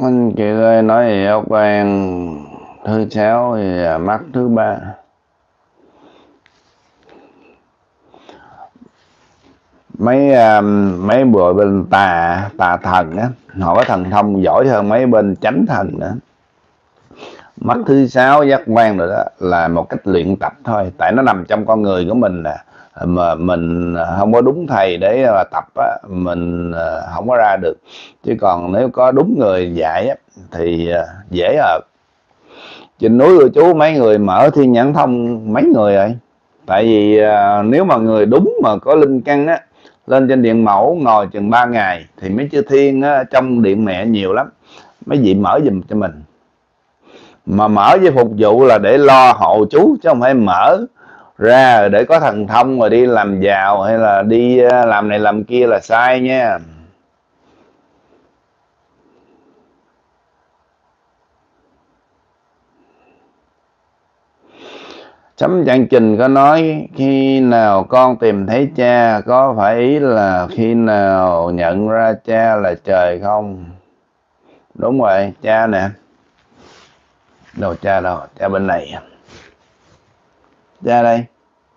Anh chị ơi, nói gì ốc quan thứ sáu thì mắt thứ ba. Mấy bộ bên tà thần á, họ có thần thông giỏi hơn mấy bên chánh thần nữa. Mắt thứ sáu giác quan rồi đó là một cách luyện tập thôi, tại nó nằm trong con người của mình nè, mà mình không có đúng thầy để mà tập á, mình không có ra được. Chứ còn nếu có đúng người dạy á, thì dễ hợp. Trên núi của chú mấy người mở thiên nhãn thông mấy người rồi. Tại vì nếu mà người đúng mà có linh căn á, lên trên điện mẫu ngồi chừng 3 ngày thì mấy chư thiên á, trong điện mẹ nhiều lắm, mấy vị mở giùm cho mình. Mà mở với phục vụ là để lo hộ chú, chứ không phải mở ra để có thần thông rồi đi làm giàu hay là đi làm này làm kia là sai nha. Sấm Trạng Trình có nói khi nào con tìm thấy cha, có phải ý là khi nào nhận ra cha là trời không? Đúng rồi, cha nè. Đâu cha đâu, cha bên này. Cha đây.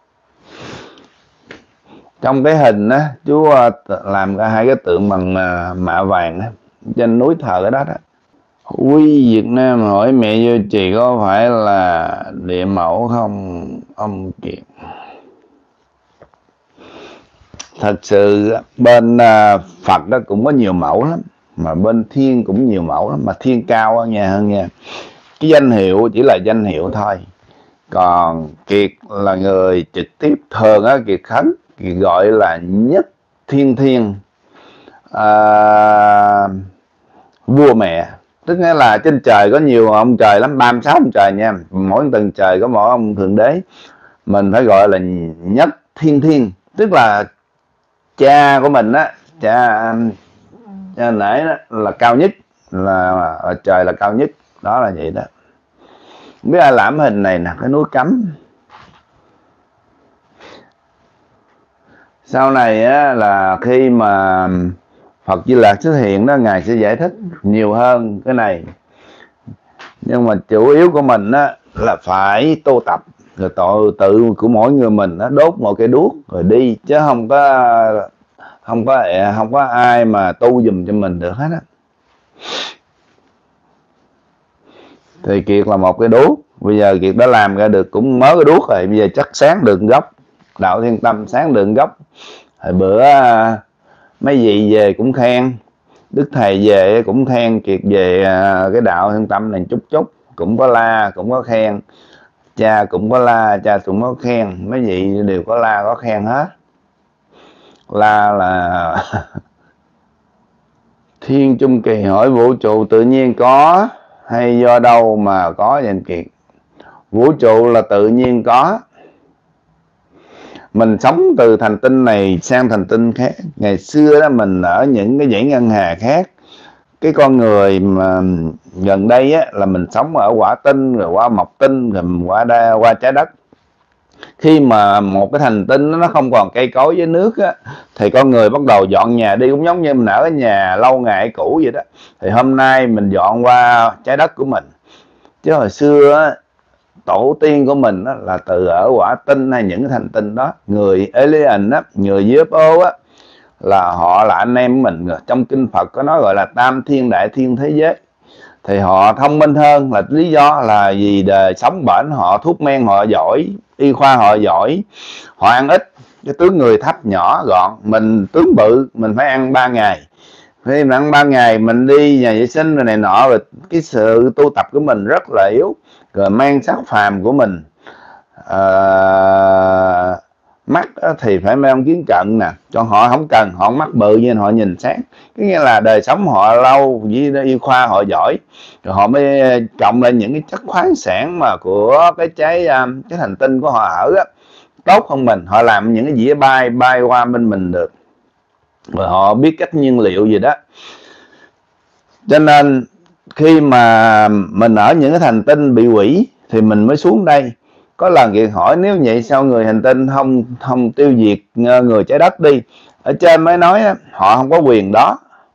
Trong cái hình á, chú làm ra hai cái tượng bằng mạ vàng á, trên núi thờ ở đó đó. Quý Việt Nam hỏi mẹ Vô Trì có phải là địa mẫu không ông Kiệt? Thật sự bên Phật đó cũng có nhiều mẫu lắm, mà bên Thiên cũng nhiều mẫu lắm, mà Thiên cao hơn nha. Cái danh hiệu chỉ là danh hiệu thôi, còn Kiệt là người trực tiếp. Thường á, Kiệt Khánh Kiệt gọi là Nhất Thiên Thiên vua mẹ, tức nghĩa là trên trời có nhiều ông trời lắm, 36 ông trời nha, mỗi tầng trời có mỗi ông thượng đế, mình phải gọi là Nhất Thiên Thiên, tức là cha của mình á, cha nãy đó là cao nhất, là trời là cao nhất, đó là vậy đó. Không biết ai làm hình này nè, cái núi Cấm. Sau này á, là khi mà Phật Di Lặc xuất hiện đó, Ngài sẽ giải thích nhiều hơn cái này. Nhưng mà chủ yếu của mình á, là phải tu tập, rồi tự của mỗi người mình á, đốt một cây đuốc rồi đi, chứ không có ai mà tu giùm cho mình được hết á. Thì Kiệt là một cái đuốc, bây giờ Kiệt đã làm ra được cũng mới cái đuốc rồi, bây giờ chắc sáng đường gốc đạo Thiên Tâm, sáng đường gốc. Hồi bữa mấy vị về cũng khen, Đức Thầy về cũng khen Kiệt về cái đạo Thiên Tâm này chút, cũng có la cũng có khen, cha cũng có la, cha cũng có khen, mấy vị đều có la có khen hết. La là Thiên Trung Kỳ hỏi vũ trụ tự nhiên có hay do đâu mà có vậy anh Kiệt? Vũ trụ là tự nhiên có. Mình sống từ hành tinh này sang hành tinh khác. Ngày xưa đó mình ở những cái dãy ngân hà khác. Cái con người mà gần đây á, là mình sống ở Hỏa Tinh, rồi qua Mộc Tinh, rồi qua Trái Đất. Khi mà một cái hành tinh nó không còn cây cối với nước á, thì con người bắt đầu dọn nhà đi, cũng giống như mình ở cái nhà lâu ngày cũ vậy đó. Thì hôm nay mình dọn qua Trái Đất của mình. Chứ hồi xưa á, tổ tiên của mình á, là từ ở Hỏa Tinh hay những cái hành tinh đó. Người alien á, người UFO á, là họ là anh em của mình. Trong kinh Phật có nói gọi là tam thiên đại thiên thế giới. Thì họ thông minh hơn, là lý do là vì đời sống bển họ, thuốc men họ giỏi, y khoa họ giỏi, họ ăn ít. Cái tướng người thấp nhỏ gọn, mình tướng bự, mình phải ăn 3 ngày. Khi mình ăn 3 ngày mình đi nhà vệ sinh rồi này nọ, rồi cái sự tu tập của mình rất là yếu. Rồi mang sắc phàm của mình, mắt thì phải mang kiến cận nè, cho họ không cần, họ mắt bự nhưng họ nhìn sáng. Cái nghĩa là đời sống họ lâu với y khoa họ giỏi, rồi họ mới trồng lên những cái chất khoáng sản mà của cái hành tinh của họ ở á, tốt hơn mình. Họ làm những cái dĩa bay qua bên mình được, rồi họ biết cách nhiên liệu gì đó. Cho nên khi mà mình ở những cái hành tinh bị hủy thì mình mới xuống đây. Có lần Kiệt hỏi nếu vậy sao người hành tinh không tiêu diệt người Trái Đất đi? Ở trên mới nói họ không có quyền đó,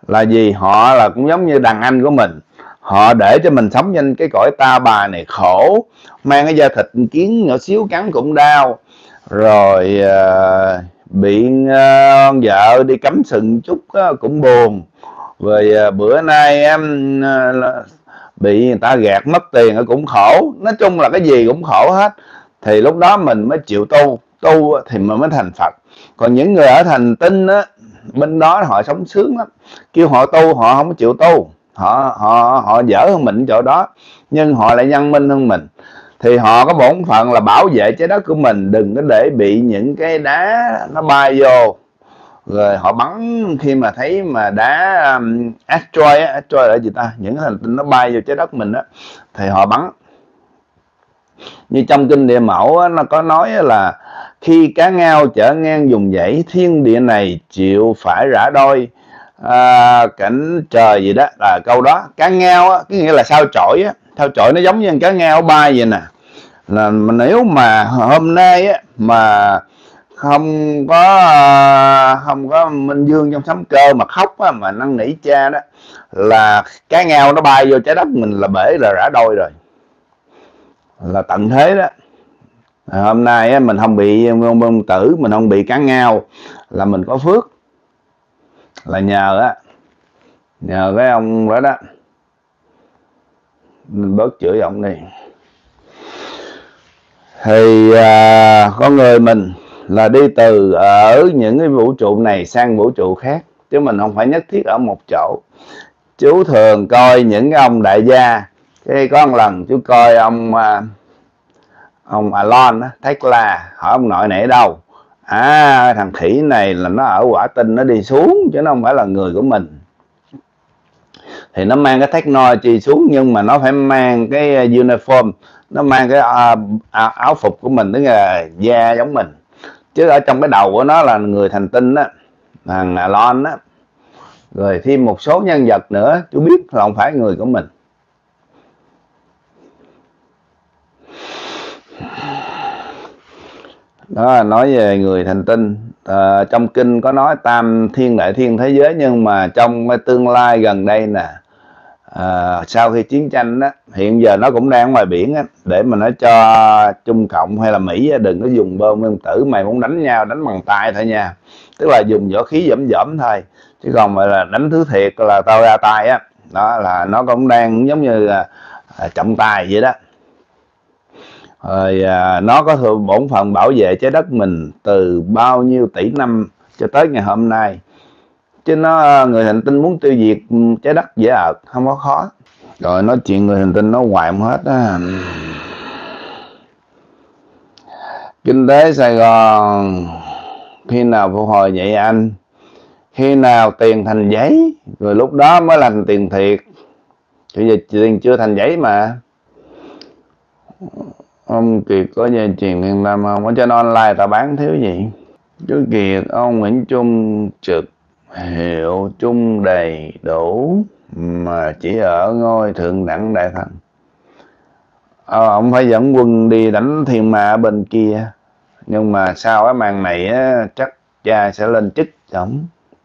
là gì? Họ là cũng giống như đàn anh của mình, họ để cho mình sống trên cái cõi ta bà này khổ, mang cái da thịt kiến nhỏ xíu cắn cũng đau, rồi bị vợ đi cắm sừng chút cũng buồn, rồi bữa nay em bị người ta gạt mất tiền cũng khổ. Nói chung là cái gì cũng khổ hết. Thì lúc đó mình mới chịu tu thì mình mới thành Phật. Còn những người ở thành tinh á, bên đó họ sống sướng lắm, kêu họ tu họ không chịu tu, họ dở hơn mình chỗ đó, nhưng họ lại văn minh hơn mình. Thì họ có bổn phận là bảo vệ trái đất của mình, đừng có để bị những cái đá nó bay vô. Rồi họ bắn khi mà thấy mà đá asteroid là gì ta, những cái hành tinh nó bay vô trái đất mình á, thì họ bắn. Như trong kinh Địa Mẫu á, nó có nói là khi cá ngao chở ngang vùng dãy thiên địa này chịu phải rã đôi cảnh trời gì đó, là câu đó. Cá ngao á, cái nghĩa là sao chổi á, sao chổi nó giống như cá ngao bay vậy nè. Là nếu mà hôm nay á mà không có Minh Dương trong sấm cơ mà khóc á, mà năn nỉ cha đó, là cá ngao nó bay vô trái đất mình là bể là rã đôi rồi, là tận thế đó. Hôm nay á, mình không bị bom tử, mình không bị cá ngao là mình có phước, là nhờ cái ông đó đó. Mình bớt chửi ông đi. Thì con người mình là đi từ ở những cái vũ trụ này sang vũ trụ khác, chứ mình không phải nhất thiết ở một chỗ. Chú thường coi những cái ông đại gia, cái có một lần chú coi ông Elon Tesla, hỏi ông nội này ở đâu, thằng khỉ này là nó ở quả tinh, nó đi xuống chứ nó không phải là người của mình. Thì nó mang cái technology xuống, nhưng mà nó phải mang cái uniform, nó mang cái áo phục của mình, tức là da giống mình, chứ ở trong cái đầu của nó là người thành tinh đó, thằng Elon đó, rồi thêm một số nhân vật nữa chú biết là không phải người của mình. Đó là nói về người thành tinh. Trong kinh có nói tam thiên đại thiên thế giới, nhưng mà trong cái tương lai gần đây nè, sau khi chiến tranh đó, hiện giờ nó cũng đang ngoài biển á, để mà nó cho Trung Cộng hay là Mỹ đừng có dùng bom nguyên tử. Mày muốn đánh nhau đánh bằng tay thôi nha, tức là dùng võ khí dỏm thôi, chứ còn mà là đánh thứ thiệt là tao ra tay á. Đó là nó cũng đang giống như trọng tài vậy đó. Rồi nó có bổn phận bảo vệ trái đất mình từ bao nhiêu tỷ năm cho tới ngày hôm nay, chứ người hành tinh muốn tiêu diệt trái đất dễ ợt, không có khó. Rồi nói chuyện người hành tinh nó hoài không hết á. Kinh tế Sài Gòn khi nào phục hồi vậy anh? Khi nào tiền thành giấy rồi lúc đó mới là tiền thiệt. Bây giờ tiền chưa thành giấy mà. Ông Kiệt có dây chuyền Thiên Tâm không? Ở trên online ta bán thiếu gì? Chú Kiệt, ông Nguyễn Trung Trực hiệu chung đầy đủ mà chỉ ở ngôi thượng đẳng đại thần. Ông phải dẫn quân đi đánh thiên ma ở bên kia, nhưng mà sau cái màn này á, chắc cha sẽ lên chức ổng.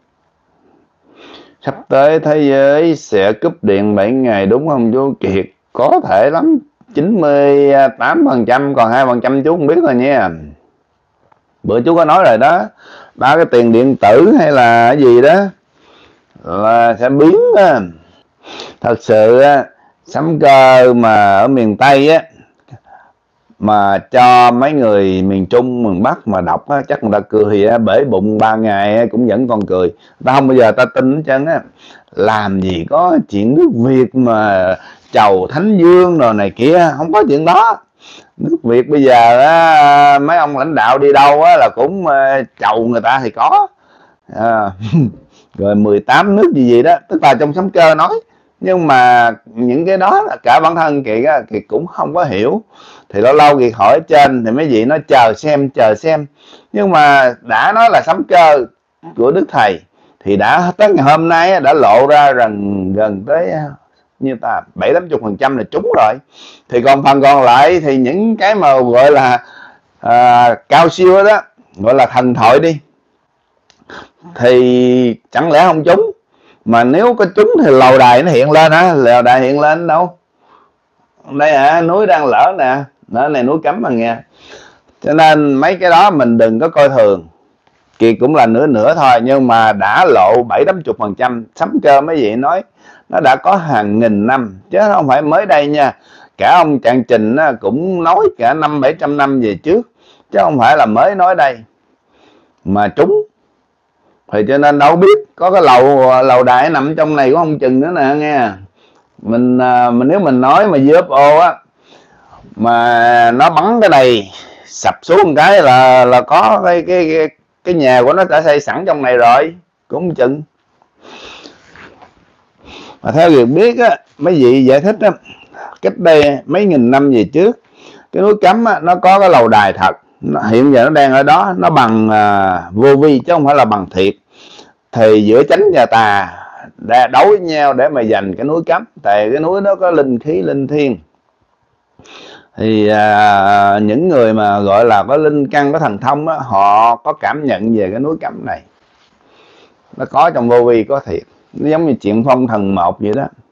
Sắp tới thế giới sẽ cúp điện 7 ngày đúng không chú Kiệt? Có thể lắm, 98%, còn 2% chú không biết rồi nha. Bữa chú có nói rồi đó, ba cái tiền điện tử hay là cái gì đó là sẽ biến á. Thật sự á, sấm cơ mà ở miền Tây á, mà cho mấy người miền Trung, miền Bắc mà đọc á, chắc người ta cười á, bể bụng 3 ngày á, cũng vẫn còn cười. Ta không bao giờ ta tin hết trơn á. Làm gì có chuyện nước Việt mà chầu Thánh Dương rồi này kia, không có chuyện đó. Nước Việt bây giờ á, mấy ông lãnh đạo đi đâu á, là cũng chầu người ta thì có. Rồi 18 nước gì đó, tức là trong sấm cơ nói. Nhưng mà những cái đó là cả bản thân Kiệt cũng không có hiểu. Thì lâu lâu Kiệt hỏi trên thì mấy vị nói chờ xem. Nhưng mà đã nói là sấm cơ của Đức Thầy thì đã tới ngày hôm nay đã lộ ra gần tới như ta 70-80% là trúng rồi. Thì còn phần còn lại thì những cái mà gọi là cao siêu đó, gọi là thần thoại đi, thì chẳng lẽ không trúng. Mà nếu có trúng thì lầu đài nó hiện lên hả? Lầu đài hiện lên đâu? Đây hả? Núi đang lở nè, nó này núi Cấm mà nghe. Cho nên mấy cái đó mình đừng có coi thường. Kiệt cũng là nửa nửa thôi, nhưng mà đã lộ 70-80%. Sấm Cơ mấy vị nói nó đã có hàng nghìn năm, chứ không phải mới đây nha. Cả ông Trạng Trình cũng nói cả 500-700 năm về trước, chứ không phải là mới nói đây mà trúng. Thì cho nên đâu biết có cái lầu đài nằm trong này cũng không chừng nữa nè nghe. Mình nếu mình nói mà UFO á mà nó bắn cái này sập xuống một cái là có cái nhà của nó đã xây sẵn trong này rồi, cũng không chừng. Mà theo việc biết á, mấy vị giải thích á, cách đây mấy nghìn năm về trước, cái núi Cấm á, nó có cái lầu đài thật, hiện giờ nó đang ở đó, nó bằng vô vi chứ không phải là bằng thiệt. Thì giữa chánh và tà đã đấu với nhau để mà giành cái núi Cấm, tại cái núi đó có linh khí linh thiêng. Thì những người mà gọi là có linh căn, có thần thông á, họ có cảm nhận về cái núi Cấm này, nó có trong vô vi có thiệt, nó giống như chuyện phong thần một vậy đó.